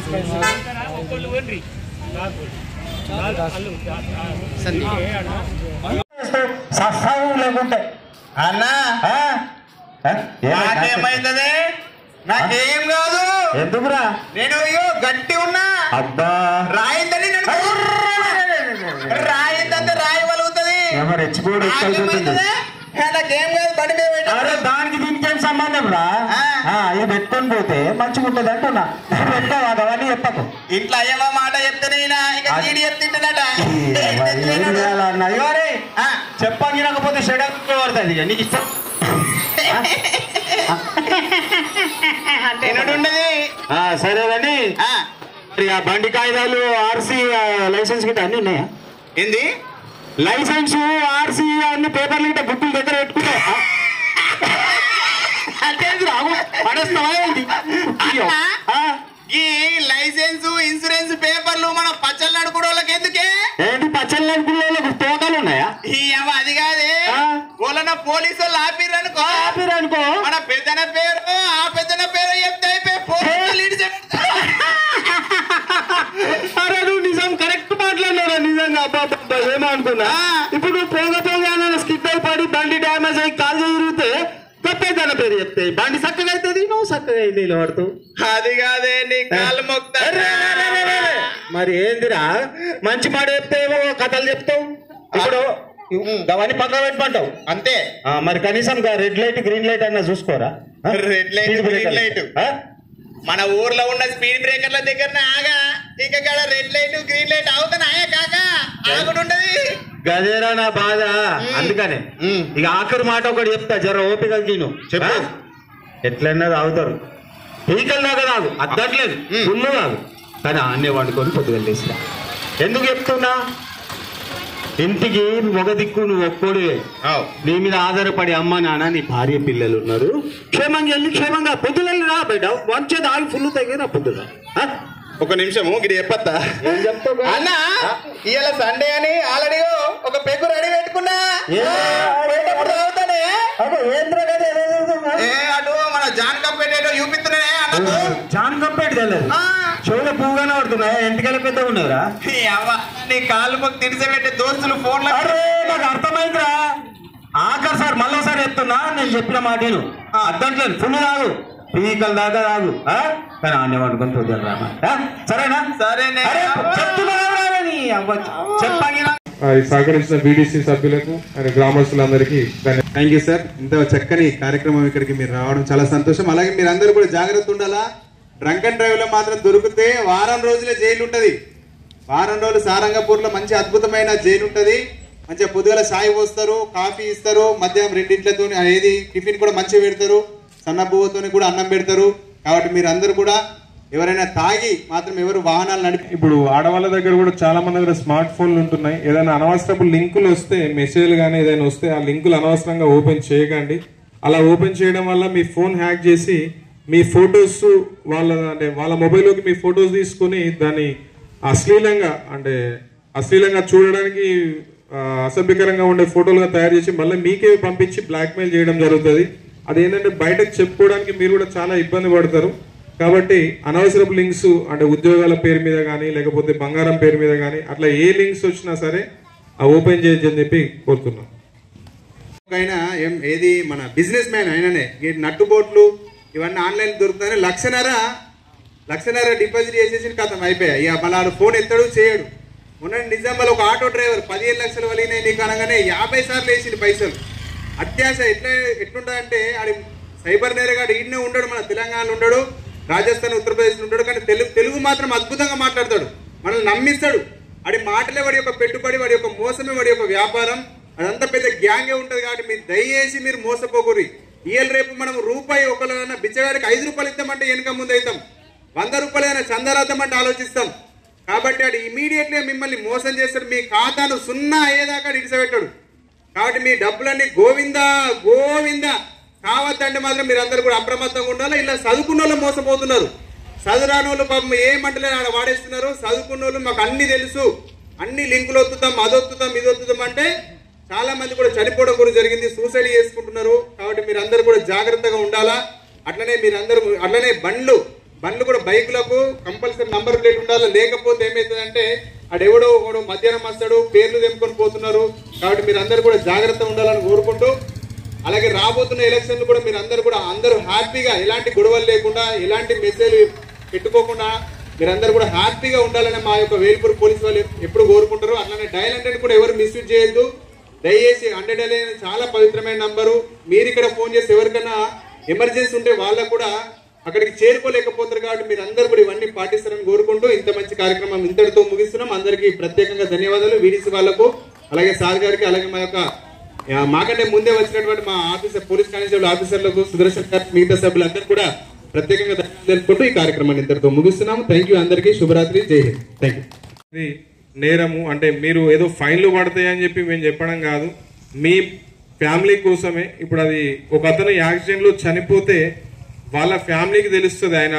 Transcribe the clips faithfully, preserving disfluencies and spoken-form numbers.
లేకుంటే అన్నా నాకేమైంది? నాకేం కాదు. ఎందుకురా? నేను అయ్యో గట్టి ఉన్నా. అబ్బా రాయిందని రాయిందంటే రాయి వలుగుతుంది. నాకేం కాదు. బండి మీద పెట్టారు. దానికి దీనికి ఏం సంబంధం రా? ఇది పెట్టుకొని పోతే మంచిగా ఉంటుంది అంటున్నా. పెట్టావా అవన్నీ చెప్పకు. ఇంట్లో అయ్యవ మాట చెప్తేనైనా ఇక చీడి చెప్తుంటదట. చెప్పకపోతే షెడల్ పడుతుంది. నీకు ఇష్టం సరేనండి. బండి కాగితాలు ఆర్సీ లైసెన్స్ గిట్ట అన్ని ఉన్నాయా? ఏంది లైసెన్స్ ఆర్సీ అన్ని పేపర్లు గిట్ట బుక్కులు దగ్గర పెట్టుకుంటా పడేస్తావా? ఈ లైసెన్స్ ఇన్సూరెన్స్ పేపర్లు మన పచ్చళ్ళు నడుకునే వాళ్ళకి ఎందుకే? ఏంటి పచ్చళ్ళు నడుకునే వాళ్ళకి తోకలు ఉన్నాయా? అది కాదే. వాళ్ళ పోలీసు వాళ్ళు ఆపిరనుకో ఆపిరనుకో మన పెద్దన పేరు ఆ పెద్దన పేరు చెప్తే అరే నువ్వు నిజం కరెక్ట్ మాట్లాడినారా? నిజంగా అబ్బా ఏమో అనుకున్నా. ఇప్పుడు నువ్వు పోగ పోగా స్కిప్ అయి పడి బండి డ్యామేజ్ అయ్యి కాలు తిరిగితే పెద్దన పేరు చెప్తే బండి చక్కగా అవుతుంది. నువ్వు చక్కగా అయితే నిలబడతావు. అది కాదే నీ కాలు మొక్తా. మరి ఏందిరా మంచి మాట చెప్తే కథలు చెప్తావు. ఇప్పుడు అవన్నీ పక్కన పెట్టుకుంటావు అంతే. మరి కనీసం రెడ్ లైట్ గ్రీన్ లైట్ అన్నా చూసుకోరా? రెడ్ లైట్ గ్రీన్ లైట్ మన ఊర్లో ఉన్న స్పీడ్ బ్రేకర్ల దగ్గర ఆగా. ఇక రెడ్ లైట్ గ్రీన్ లైట్ అవుతానాయా కాక ఆగుంటది. గదేరా నా బాధ. అందుకనే ఇక ఆఖరి మాట ఒకటి చెప్తా. జర ఓపిక తిను. చెప్పు. ఎట్లన్నా తాగుతారు. పీకలు దాకా తాగు. అద్దట్లేదు గున్ను కాదు. కానీ అన్నే వండుకొని పొద్దుగా లేస్తా. ఎందుకు చెప్తున్నా? ఇంటికి ఒక దిక్కు నువ్వు ఒక్కడివే. నీ మీద ఆధారపడి అమ్మ నాన్న నీ భార్య పిల్లలు ఉన్నారు. క్షేమంగా వెళ్ళి క్షేమంగా పొద్దులెళ్ళి రా బయట వంచేది ఆగి ఫుల్ తగ్గిరా పొద్దున. ఒక నిమిషము ఇది చెప్పత్తా. అన్నా ఇవాళ సండే అని ఆల్రెడీ ఒక పెగ్గు రెడీ పెట్టుకున్నా. అటు మన జాన్ కంపేట చూపిస్తున్నానే. జాన్ కంపేట తెలియదు. చెవుల పువ్వుగానే పడుతున్నాయా? ఎంటికల పెద్ద ఉన్నారా? నీ కాళ్ళు మాకు తిడిసెట్టే దోస్తులు ఫోన్లో. నాకు అర్థమైందిరా. ఆఖరి సార్ మళ్ళీసారి చెప్తున్నా. నేను చెప్పిన మాట అర్థంట్లేదు. ఫుల్ తాగు పీకల దాకా తాగు. కానీ అన్నీ వండుకొని పోతాను రా. సరేనా? సరేనే చెప్పాలి. సహకరించిన బీడీసీ సభ్యులకు అండ్ గ్రామస్తులందరికీ థ్యాంక్ యూ సార్. ఇంత చక్కని కార్యక్రమం ఇక్కడికి మీరు రావడం చాలా సంతోషం. అలాగే మీరు అందరూ కూడా జాగ్రత్త ఉండాలా. డ్రంక్ అండ్ డ్రైవ్ లో మాత్రం దొరికితే వారం రోజులే జైలు ఉంటది. వారం రోజులు సారంగపూర్ లో మంచి అద్భుతమైన జైలు ఉంటది. మంచిగా పొద్దుగల సాయి పోస్తారు, కాఫీ ఇస్తారు, మధ్యాహ్నం రెండింట్లతో ఏది టిఫిన్ కూడా మంచిగా పెడతారు, సన్న పువ్వుతో కూడా అన్నం పెడతారు. కాబట్టి మీరు అందరూ కూడా ఎవరైనా తాగి మాత్రం ఎవరు వాహనాలు నడిపి. ఇప్పుడు ఆడవాళ్ళ దగ్గర కూడా చాలా మంది దగ్గర స్మార్ట్ ఫోన్లు ఉంటున్నాయి. ఏదైనా అనవసరపు లింకులు వస్తే మెసేజ్లు కానీ ఏదైనా వస్తే ఆ లింకులు అనవసరంగా ఓపెన్ చేయకండి. అలా ఓపెన్ చేయడం వల్ల మీ ఫోన్ హ్యాక్ చేసి మీ ఫొటోస్ వాళ్ళ అంటే వాళ్ళ మొబైల్లోకి మీ ఫొటోస్ తీసుకొని దాన్ని అశ్లీలంగా అంటే అశ్లీలంగా చూడడానికి అసభ్యకరంగా ఉండే ఫోటోలుగా తయారు చేసి మళ్ళీ మీకే పంపించి బ్లాక్మెయిల్ చేయడం జరుగుతుంది. అదేంటంటే బయటకు చెప్పుకోవడానికి మీరు కూడా చాలా ఇబ్బంది పడతారు. కాబట్టి అనవసరపు లింక్స్ అంటే ఉద్యోగాల పేరు మీద కానీ లేకపోతే బంగారం పేరు మీద కానీ అట్లా ఏ లింక్స్ వచ్చినా సరే ఆ ఓపెన్ చేయొచ్చని చెప్పి కోరుతున్నాం. అయినా ఏం ఏది మన బిజినెస్ మ్యాన్ అయిననే నట్టుబోట్లు ఇవన్నీ ఆన్లైన్ దొరుకుతాయని లక్షన్నర లక్షన్నర డిపాజిట్ చేసేసి కథం అయిపోయాయి. ఇక మళ్ళీ ఫోన్ ఎత్తాడు చేయడు. మొన్న నిజామాబాద్ ఒక ఆటో డ్రైవర్ పదిహేను లక్షలు వలిగినాయి నీకు అనగానే యాభై సార్లు వేసింది పైసలు. అత్యాశ ఎట్లా ఎట్లుంటుందంటే ఆడి సైబర్ నేరగాడు ఈడనే ఉండడు, మన తెలంగాణలో ఉండడు, రాజస్థాన్ ఉత్తరప్రదేశ్లో ఉంటాడు. కానీ తెలుగు తెలుగు మాత్రం అద్భుతంగా మాట్లాడతాడు, మనల్ని నమ్మిస్తాడు. వాడి మాటలే వాడి యొక్క పెట్టుబడి, వాడి యొక్క మోసమే వాడి యొక్క వ్యాపారం. అదంతా పెద్ద గ్యాంగే ఉంటుంది. కాబట్టి మీరు దయచేసి మీరు మోసపోకూరి. ఇవాళ రేపు మనం రూపాయి ఒకళ్ళైనా బిచ్చగాడికి ఐదు రూపాయలు ఇద్దామంటే వెనక ముందు అవుతాం, వంద రూపాయలు అయినా చందరాద్దామంటే ఆలోచిస్తాం. కాబట్టి వాడు ఇమీడియట్గా మిమ్మల్ని మోసం చేస్తాడు. మీ ఖాతాను సున్నా అయ్యేదాకా ఇడిసబెట్టాడు. కాబట్టి మీ డబ్బులన్నీ గోవిందా గోవిందా కావద్దంటే మాత్రం మీరు అందరూ కూడా అప్రమత్తంగా ఉండాలి. ఇలా చదువుకున్న వాళ్ళు మోసపోతున్నారు. చదువురాని వాళ్ళు పాపం ఏమంటలే ఆడ వాడేస్తున్నారు. చదువుకున్న వాళ్ళు మాకు అన్ని తెలుసు, అన్ని లింకులు వత్తుతాం, అది వత్తుతాం, ఇది వత్తుతాం అంటే చాలా మంది కూడా చనిపోవడం కూడా జరిగింది, సూసైడ్ చేసుకుంటున్నారు. కాబట్టి మీరు అందరూ కూడా జాగ్రత్తగా ఉండాలా. అట్లనే మీరందరూ అట్లనే బండ్లు బండ్లు కూడా బైకులకు కంపల్సరీ నంబర్ ప్లేట్ ఉండాలి. లేకపోతే ఏమవుతుందంటే అడెవడో ఒకడు మధ్యాహ్నం వస్తాడు, పేర్లు తెంపుకొని పోతున్నారు. కాబట్టి మీరు అందరూ కూడా జాగ్రత్త ఉండాలని కోరుకుంటూ, అలాగే రాబోతున్న ఎలక్షన్లు కూడా మీరు అందరూ కూడా అందరూ హ్యాపీగా, ఎలాంటి గొడవలు లేకుండా, ఎలాంటి మెసేజ్ పెట్టుకోకుండా మీరందరూ కూడా హ్యాపీగా ఉండాలని మా యొక్క వేల్పూర్ పోలీసు వాళ్ళు ఎప్పుడు కోరుకుంటారు. అట్లానే డయల్ హండ్రెడ్ కూడా ఎవరు మిస్యూజ్ చేయొద్దు. దయచేసి హండ్రెడ్ అనేది చాలా పవిత్రమైన నంబరు. మీరు ఇక్కడ ఫోన్ చేసి ఎవరికైనా ఎమర్జెన్సీ ఉంటే వాళ్ళకు కూడా అక్కడికి చేరుకోలేకపోతారు. కాబట్టి మీరు అందరూ కూడా ఇవన్నీ పాటిస్తారని కోరుకుంటూ ఇంత మంచి కార్యక్రమం ఇంతటితో ముగిస్తున్నాం. అందరికీ ప్రత్యేకంగా ధన్యవాదాలు, వీడీసీ వాళ్లకు, అలాగే సార్ గారికి, అలాగే మా యొక్క మాకంటే ముందే వచ్చినటువంటి మా ఆఫీసర్ పోలీస్ కానిస్టేబుల్ ఆఫీసర్లకు, సుదర్శన్ గారు, మిగతా సభ్యులందరూ కూడా ప్రత్యేకంగా ధన్యవాదాలు తెలుపుకుంటూ ఈ కార్యక్రమాన్ని ఇంతటితో ముగిస్తున్నాము. థ్యాంక్ యూ, అందరికీ శుభరాత్రి, జై హింద్. Thank you. నేరము అంటే మీరు ఏదో ఫైన్లు పడతాయని చెప్పి మేము చెప్పడం కాదు, మీ ఫ్యామిలీ కోసమే. ఇప్పుడు అది ఒక అతను యాక్సిడెంట్ లో చనిపోతే వాళ్ళ ఫ్యామిలీకి తెలుస్తుంది ఆయన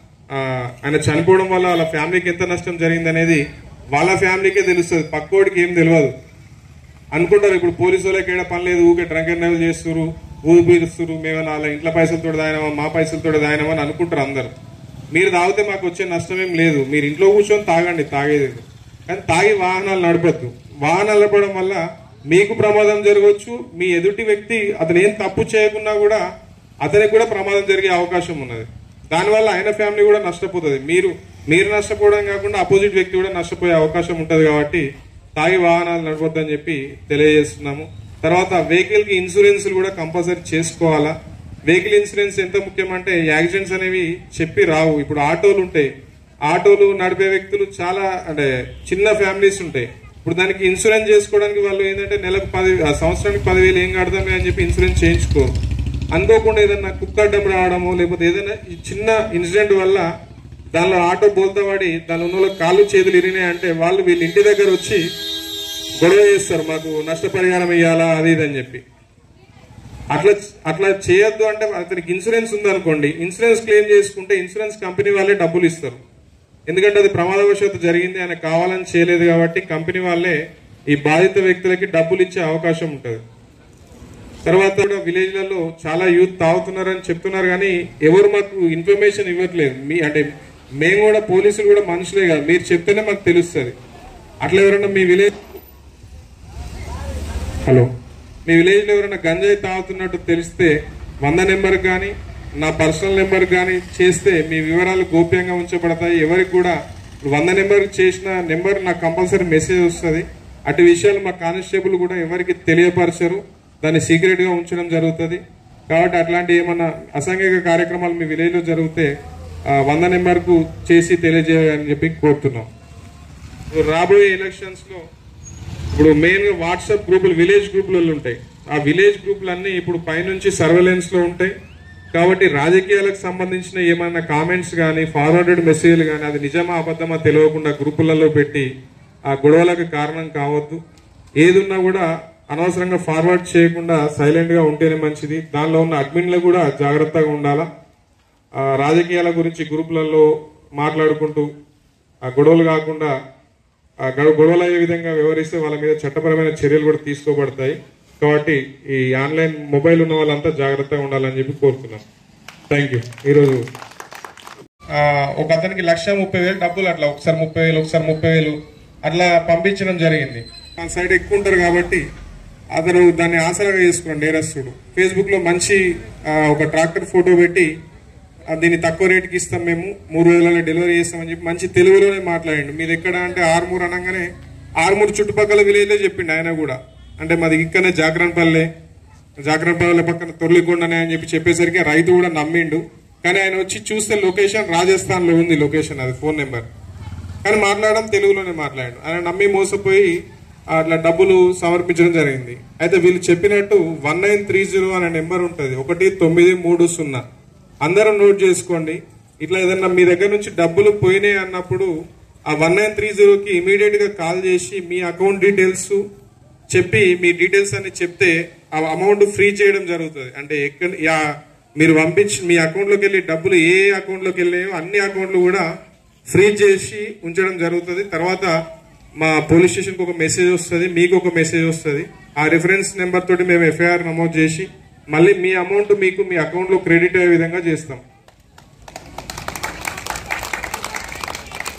ఆయన చనిపోవడం వల్ల వాళ్ళ ఫ్యామిలీకి ఎంత నష్టం జరిగింది అనేది వాళ్ళ ఫ్యామిలీకే తెలుస్తుంది, పక్కోడికి ఏం తెలియదు. అనుకుంటారు ఇప్పుడు పోలీసు వాళ్ళకి ఏడా పని లేదు, ఊకే డ్రంక్ అండ్ డ్రైవ్ చేస్తున్నారు, ఊరు పీలుస్తున్నారు, మేమన్నా వాళ్ళ ఇంట్లో పైసలతో దాయనమా మా పైసలతో దాయనమా అని అనుకుంటారు అందరు. మీరు తాగితే మాకు వచ్చే నష్టం ఏం లేదు, మీరు ఇంట్లో కూర్చొని తాగండి, తాగేది. కానీ తాగి వాహనాలు నడపద్దు. వాహనాలు నడపడం వల్ల మీకు ప్రమాదం జరగవచ్చు, మీ ఎదుటి వ్యక్తి అతను ఏం తప్పు చేయకున్నా కూడా అతనికి కూడా ప్రమాదం జరిగే అవకాశం ఉన్నది. దానివల్ల ఆయన ఫ్యామిలీ కూడా నష్టపోతుంది. మీరు మీరు నష్టపోవడం కాకుండా అపోజిట్ వ్యక్తి కూడా నష్టపోయే అవకాశం ఉంటుంది. కాబట్టి తాగి వాహనాలు నడపొద్దని చెప్పి తెలియజేస్తున్నాము. తర్వాత వెహికల్ కి ఇన్సూరెన్స్ కూడా కంపల్సరీ చేసుకోవాలా. వెహికల్ ఇన్సూరెన్స్ ఎంత ముఖ్యమంటే యాక్సిడెంట్స్ అనేవి చెప్పి రావు. ఇప్పుడు ఆటోలు ఉంటాయి, ఆటోలు నడిపే వ్యక్తులు చాలా అంటే చిన్న ఫ్యామిలీస్ ఉంటాయి. ఇప్పుడు దానికి ఇన్సూరెన్స్ చేసుకోవడానికి వాళ్ళు ఏంటంటే నెలకు పది సంవత్సరానికి పదివేలు ఏం కడదామే అని చెప్పి ఇన్సూరెన్స్ చేయించుకోరు. అనుకోకుండా ఏదైనా కుక్కడ్డం రావడము, లేకపోతే ఏదైనా చిన్న ఇన్సిడెంట్ వల్ల దానిలో ఆటో బోల్తా పడి దాని ఉన్న కాళ్ళు చేతులు ఇరినాయి అంటే వాళ్ళు వీళ్ళ ఇంటి దగ్గర వచ్చి గొడవ చేస్తారు, మాకు నష్టపరిహారం ఇవ్వాలా అది ఇది అని చెప్పి. అట్లా అట్లా చేయొద్దు. అంటే అతనికి ఇన్సూరెన్స్ ఉందనుకోండి, ఇన్సూరెన్స్ క్లెయిమ్ చేసుకుంటే ఇన్సూరెన్స్ కంపెనీ వాళ్ళే డబ్బులు ఇస్తారు. ఎందుకంటే అది ప్రమాదవశాత్తు జరిగింది, ఆయన కావాలని చేయలేదు కాబట్టి కంపెనీ వాళ్ళే ఈ బాధిత వ్యక్తులకి డబ్బులు ఇచ్చే అవకాశం ఉంటుంది. తర్వాత కూడా విలేజ్లలో చాలా యూత్ తాగుతున్నారని చెప్తున్నారు, కానీ ఎవరు మాకు ఇన్ఫర్మేషన్ ఇవ్వట్లేదు. మీ అంటే మేము కూడా పోలీసులు కూడా మనుషులే కదా, మీరు చెప్తేనే మాకు తెలుస్తుంది. అట్లా ఎవరైనా మీ విలేజ్ హలో మీ విలేజ్ లో ఎవరైనా గంజాయి తాగుతున్నట్టు తెలిస్తే వంద నెంబర్ కానీ నా పర్సనల్ నెంబర్ కానీ చేస్తే మీ వివరాలు గోప్యంగా ఉంచబడతాయి. ఎవరికి కూడా వంద నెంబర్ చేసిన నెంబర్ నాకు కంపల్సరీ మెసేజ్ వస్తుంది. అటు విషయాలు మా కానిస్టేబుల్ కూడా ఎవరికి తెలియపరచరు, దాన్ని సీక్రెట్ గా ఉంచడం జరుగుతుంది. కాబట్టి అట్లాంటి ఏమన్నా అసాంఘిక కార్యక్రమాలు మీ విలేజ్ లో జరిగితే వంద నెంబర్ కు చేసి తెలియజేయాలని చెప్పి కోరుతున్నాం. రాబోయే ఎలక్షన్స్ లో ఇప్పుడు మెయిన్ గా వాట్సాప్ గ్రూపులు విలేజ్ గ్రూపులలో ఉంటాయి. ఆ విలేజ్ గ్రూపులన్నీ ఇప్పుడు పైనుంచి సర్వేలెన్స్ లో ఉంటాయి. కాబట్టి రాజకీయాలకు సంబంధించిన ఏమైనా కామెంట్స్ కానీ ఫార్వర్డెడ్ మెసేజ్లు కానీ అది నిజమా అబద్ధమా తెలియకుండా గ్రూపులలో పెట్టి ఆ గొడవలకు కారణం కావద్దు. ఏదున్నా కూడా అనవసరంగా ఫార్వర్డ్ చేయకుండా సైలెంట్ గా ఉంటేనే మంచిది. దానిలో ఉన్న అడ్మిన్లు కూడా జాగ్రత్తగా ఉండాలా. రాజకీయాల గురించి గ్రూపులలో మాట్లాడుకుంటూ ఆ గొడవలు కాకుండా ఆ గొడవలు అయ్యే విధంగా వ్యవహరిస్తే వాళ్ళ మీద చట్టపరమైన చర్యలు కూడా తీసుకోబడతాయి. కాబట్టి ఈ ఆన్లైన్ మొబైల్ ఉన్న వాళ్ళంతా జాగ్రత్తగా ఉండాలని చెప్పి కోరుతున్నాం. Thank you. ఈరోజు ఒక అతనికి లక్ష ముప్పై వేలు డబ్బులు అట్లా ఒకసారి ముప్పై వేలు ఒకసారి ముప్పై వేలు అట్లా పంపించడం జరిగింది. ఆ సైడ్ ఎక్కువ ఉంటారు కాబట్టి అతను దాన్ని ఆసరాగా చేసుకున్నాడు నేరస్తుడు. ఫేస్బుక్ లో మంచి ఒక ట్రాక్టర్ ఫోటో పెట్టి దీన్ని తక్కువ రేటుకి ఇస్తాం, మేము మూడు వేలలో డెలివరీ చేస్తామని చెప్పి మంచి తెలుగులోనే మాట్లాడిండు. మీరు ఎక్కడ అంటే ఆర్మూర్ అనగానే ఆర్మూర్ చుట్టుపక్కల విలేజ్లో చెప్పిండు ఆయన కూడా. అంటే మాది ఇక్కడనే జాగ్రత్తపల్లె జాగ్రత్తపల్లె పక్కన తొర్లికొండనే అని చెప్పి చెప్పేసరికి రైతు కూడా నమ్మిండు. కానీ ఆయన వచ్చి చూస్తే లొకేషన్ రాజస్థాన్ లో ఉంది, లొకేషన్ అది ఫోన్ నెంబర్. కానీ మాట్లాడడం తెలుగులోనే మాట్లాడాడు. ఆయన నమ్మి మోసపోయి అట్లా డబ్బులు సమర్పించడం జరిగింది. అయితే వీళ్ళు చెప్పినట్టు వన్ నైన్ త్రీ జీరో అనే నెంబర్ ఉంటుంది, ఒకటి తొమ్మిది మూడు సున్నా. అందరం నోట్ చేసుకోండి. ఇట్లా ఏదన్నా మీ దగ్గర నుంచి డబ్బులు పోయినాయి అన్నప్పుడు ఆ వన్ నైన్ త్రీ జీరోకి ఇమీడియట్ గా కాల్ చేసి మీ అకౌంట్ డీటెయిల్స్ చెప్పి మీ డీటెయిల్స్ అన్ని చెప్తే ఆ అమౌంట్ ఫ్రీ చేయడం జరుగుతుంది. అంటే ఎక్కడ మీరు పంపించి మీ అకౌంట్ లోకి వెళ్ళి డబ్బులు ఏ అకౌంట్ లోకి వెళ్ళాయో అన్ని అకౌంట్లు కూడా ఫ్రీ చేసి ఉంచడం జరుగుతుంది. తర్వాత మా పోలీస్ స్టేషన్ కి ఒక మెసేజ్ వస్తుంది, మీకు ఒక మెసేజ్ వస్తుంది. ఆ రిఫరెన్స్ నెంబర్ తోటి మేము ఎఫ్ఐఆర్ నమోదు చేసి మళ్ళీ మీ అమౌంట్ మీకు మీ అకౌంట్ లో క్రెడిట్ అయ్యే విధంగా చేస్తాం.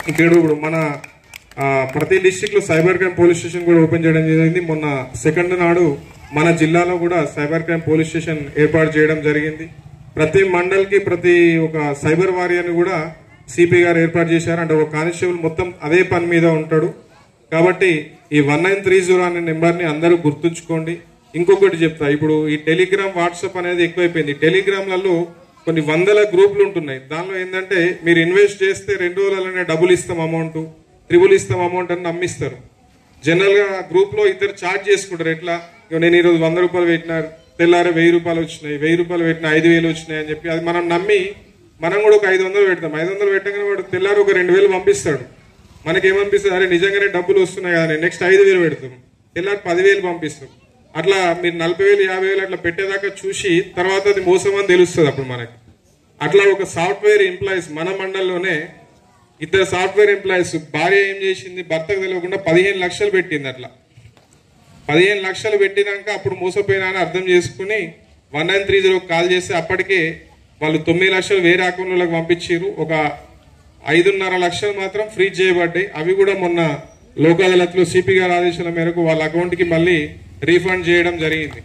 ఇక్కడ ఇప్పుడు మన ఆ, ప్రతి డిస్టిక్ లో సైబర్ క్రైమ్ పోలీస్ స్టేషన్ కూడా ఓపెన్ చేయడం జరిగింది. మొన్న సెకండ్ నాడు మన జిల్లాలో కూడా సైబర్ క్రైమ్ పోలీస్ స్టేషన్ ఏర్పాటు చేయడం జరిగింది. ప్రతి మండల్ కి ప్రతి ఒక సైబర్ వారియర్ని కూడా సిపి గారు ఏర్పాటు చేశారు. అంటే ఒక కానిస్టేబుల్ మొత్తం అదే పని మీద ఉంటాడు. కాబట్టి ఈ వన్ నైన్ త్రీ జీరో అనే నెంబర్ ని అందరూ గుర్తుంచుకోండి. ఇంకొకటి చెప్తా, ఇప్పుడు ఈ టెలిగ్రామ్ వాట్సాప్ అనేది ఎక్కువైపోయింది. టెలిగ్రామ్లలో కొన్ని వందల గ్రూపులు ఉంటున్నాయి. దానిలో ఏంటంటే మీరు ఇన్వెస్ట్ చేస్తే రెండు రోజులనే డబ్బులు ఇస్తాం అమౌంట్, త్రిబుల్ ఇస్తాం అమౌంట్ అని నమ్మిస్తారు. జనరల్ గా గ్రూప్ లో ఇద్దరు చార్జ్ చేసుకుంటారు. ఎట్లా, నేను ఈరోజు వంద రూపాయలు పెట్టినా తెల్లారే వెయ్యి రూపాయలు వచ్చినాయి, వెయ్యి రూపాయలు పెట్టినా ఐదు వేలు వచ్చినాయి అని చెప్పి అది మనం నమ్మి మనం కూడా ఒక ఐదు వందలు పెడతాం. ఐదు వందలు పెట్టగానే వాడు తెల్లారి ఒక రెండు వేలు పంపిస్తాడు. మనకేమనిపిస్తుంది, అరే నిజంగానే డబ్బులు వస్తున్నాయి కదా, నెక్స్ట్ ఐదు వేలు పెడతాం, తెల్లారి పదివేలు పంపిస్తాం. అట్లా మీరు నలభై వేలు యాభై వేలు అట్లా పెట్టేదాకా చూసి తర్వాత అది మోసం అని తెలుస్తుంది అప్పుడు మనకి. అట్లా ఒక సాఫ్ట్వేర్ ఎంప్లాయీస్ మన మండలంలోనే ఇద్దరు సాఫ్ట్వేర్ ఎంప్లాయీస్ భార్య ఏం చేసింది, భర్తకు తెలియకుండా పదిహేను లక్షలు పెట్టింది. అట్లా పదిహేను లక్షలు పెట్టినాక అప్పుడు మోసపోయినా అని అర్థం చేసుకుని one nine three zero call చేస్తే అప్పటికే వాళ్ళు తొమ్మిది లక్షలు వేరే అకౌంట్లకు పంపించారు. ఒక ఐదున్నర లక్షలు మాత్రం ఫ్రీజ్ చేయబడ్డాయి. అవి కూడా మొన్న లోక్ అదాలత్ లో సిపి గారి ఆదేశాల మేరకు వాళ్ళ అకౌంట్ కి మళ్ళీ రీఫండ్ చేయడం జరిగింది.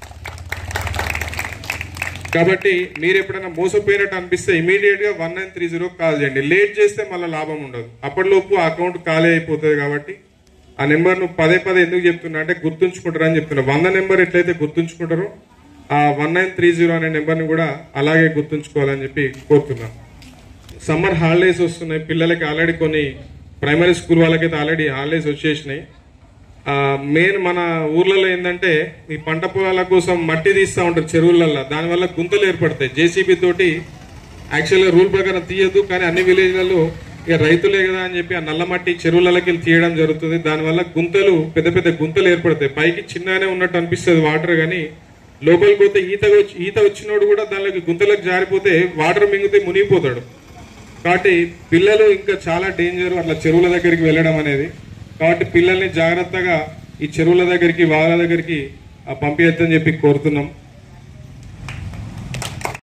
కాబట్టి మీరు ఎప్పుడైనా మోసపోయినట్టు అనిపిస్తే ఇమీడియట్ గా one nine three zero call చేయండి. లేట్ చేస్తే మళ్ళీ లాభం ఉండదు. అప్పటిలోపు ఆ అకౌంట్ ఖాళీ అయిపోతుంది. కాబట్టి ఆ నెంబర్ ను పదే పదే ఎందుకు చెప్తున్నా అంటే గుర్తుంచుకుంటారని చెప్తున్నా. వంద నెంబర్ ఎట్లయితే గుర్తుంచుకుంటారో ఆ వన్ నైన్ త్రీ జీరో అనే నెంబర్ ని కూడా అలాగే గుర్తుంచుకోవాలని చెప్పి కోరుతున్నాం. సమ్మర్ హాలిడేస్ వస్తున్నాయి పిల్లలకి. ఆల్రెడీ కొన్ని ప్రైమరీ స్కూల్ వాళ్ళకైతే ఆల్రెడీ హాలిడేస్ వచ్చేసినాయి. మెయిన్ మన ఊర్లలో ఏంటంటే ఈ పంట పొలాల కోసం మట్టి తీస్తూ ఉంటారు చెరువులలో. దానివల్ల గుంతలు ఏర్పడతాయి. జేసీబీ తోటి యాక్చువల్గా రూల్ ప్రకారం తీయద్దు, కానీ అన్ని విలేజ్లలో ఇక రైతులే కదా అని చెప్పి ఆ నల్ల మట్టి చెరువులకి తీయడం జరుగుతుంది. దానివల్ల గుంతలు పెద్ద పెద్ద గుంతలు ఏర్పడతాయి. పైకి చిన్నగానే ఉన్నట్టు అనిపిస్తుంది వాటర్, కానీ లోపలికి పోతే ఈత ఈత వచ్చినోడు కూడా దానిలోకి గుంతలకు జారిపోతే వాటర్ మింగితే మునిగిపోతాడు. కాబట్టి పిల్లలు ఇంకా చాలా డేంజర్ అట్లా చెరువుల దగ్గరికి వెళ్ళడం అనేది. కాబట్టి పిల్లల్ని జాగ్రత్తగా ఈ చెరువుల దగ్గరికి వాళ్ళ దగ్గరికి పంపించని చెప్పి కోరుతున్నాం.